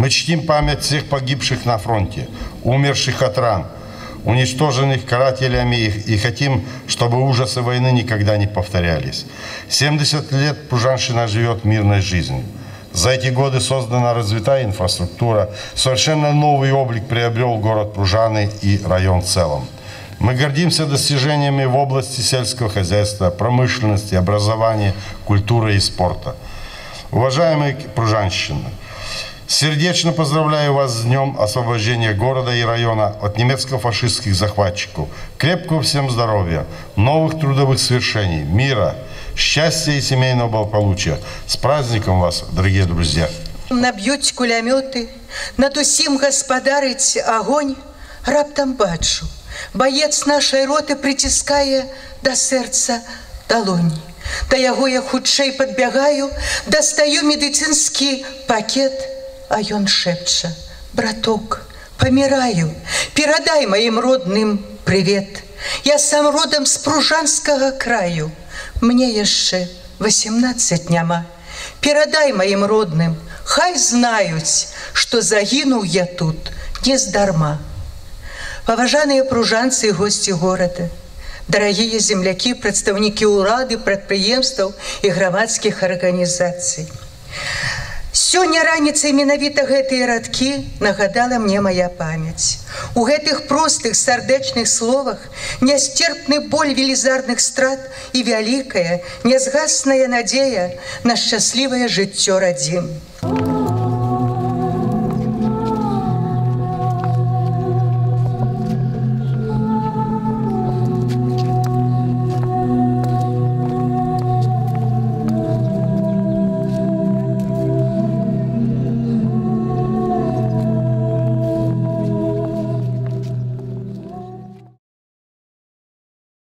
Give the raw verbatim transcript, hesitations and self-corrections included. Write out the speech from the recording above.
Мы чтим память всех погибших на фронте, умерших от ран, уничтоженных карателями, и хотим, чтобы ужасы войны никогда не повторялись. семьдесят лет Пружанщина живет мирной жизнью. За эти годы создана развитая инфраструктура, совершенно новый облик приобрел город Пружаны и район в целом. Мы гордимся достижениями в области сельского хозяйства, промышленности, образования, культуры и спорта. Уважаемые пружанщины, сердечно поздравляю вас с Днем освобождения города и района от немецко-фашистских захватчиков. Крепкого всем здоровья, новых трудовых свершений, мира, счастья и семейного благополучия. С праздником вас, дорогие друзья! Наб'ють кулеметы, над усім господарить огонь, раптом бачу. Боец нашей роты притискае до сердца долонь. До яго я хутчэй подбегаю, достаю медицинский пакет, а ён шепча: браток, помираю, передай моим родным привет. Я сам родом с Пружанского краю, мне яшчэ восемнадцать няма. Передай моим родным, хай знаюць, что загинул я тут не здарма. Паважаныя пружанцы и гости города, дорогие земляки, представники урады, прадпрыемстваў и грамадских организаций. Сёння раніцай менавіта гэтыя радкі нагадала мне моя памяць. У гэтых простых сардэчных словах нясцерпны боль велізарных страт і вялікая, нязгасная надзея на шчаслівае жыццё радзім.